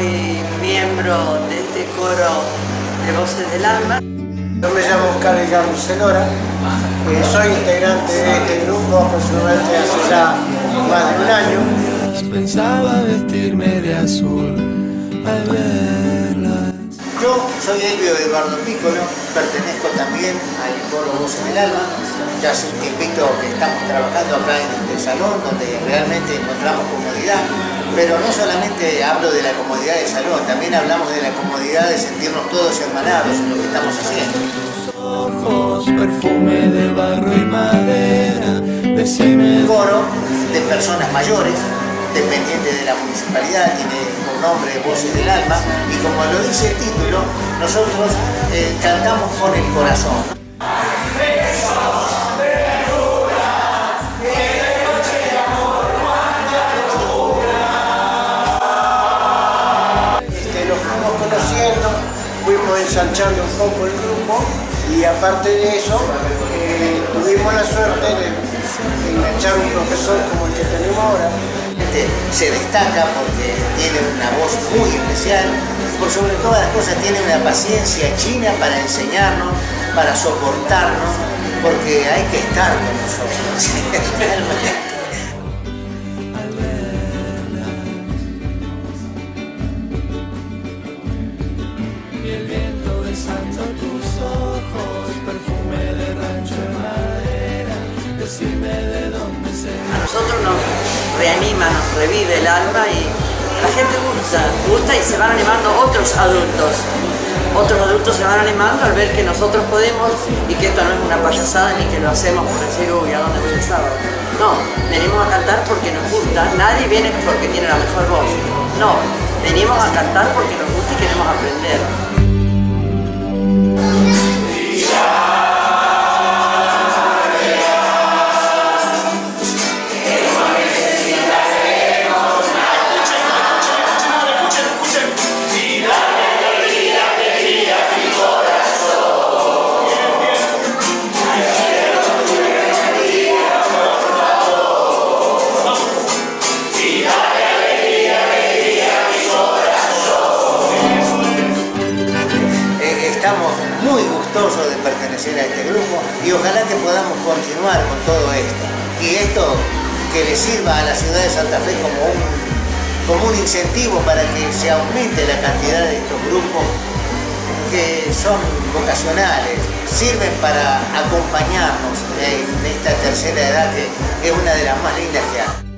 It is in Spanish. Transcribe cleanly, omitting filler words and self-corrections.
soy miembro de este coro de Voces del Alma. Yo me llamo Oscar Celora, soy integrante de este grupo aproximadamente hace ya más de un año. Pensaba vestirme de azul al verla. Yo soy Elvio Eduardo Piccolo, pertenezco también al coro Voces del Alma. Ya hace un tiempito que estamos trabajando acá en este salón donde realmente encontramos comodidad, pero no solamente hablo de la comodidad del salón, también hablamos de la comodidad de sentirnos todos hermanados en lo que estamos haciendo. Ojos, perfume de barro y madera, decime. Un coro de personas mayores, dependiente de la municipalidad, tiene por nombre Voces del Alma, y como lo dice el título, nosotros cantamos con el corazón. Lo fuimos conociendo, fuimos ensanchando un poco el grupo y aparte de eso tuvimos la suerte de enganchar un profesor como el que tenemos ahora. Se destaca porque tiene una voz muy especial, por sobre todas las cosas tiene una paciencia china para enseñarnos, para soportarnos, porque hay que estar con nosotros, realmente. Y el viento besando tus ojos, perfume de rancho de madera, decime de dónde se. A nosotros nos reanima, nos revive el alma y la gente gusta y se van animando otros adultos. Otros adultos se van animando al ver que nosotros podemos y que esto no es una payasada ni que lo hacemos por decir, uy, ¿a dónde voy el sábado? No, venimos a cantar porque nos gusta. Nadie viene porque tiene la mejor voz. No, venimos a cantar porque nos gusta y queremos aprender. Estamos muy gustosos de pertenecer a este grupo y ojalá que podamos continuar con todo esto. Y esto que le sirva a la ciudad de Santa Fe como un incentivo para que se aumente la cantidad de estos grupos que son vocacionales, sirven para acompañarnos en esta tercera edad que es una de las más lindas que hay.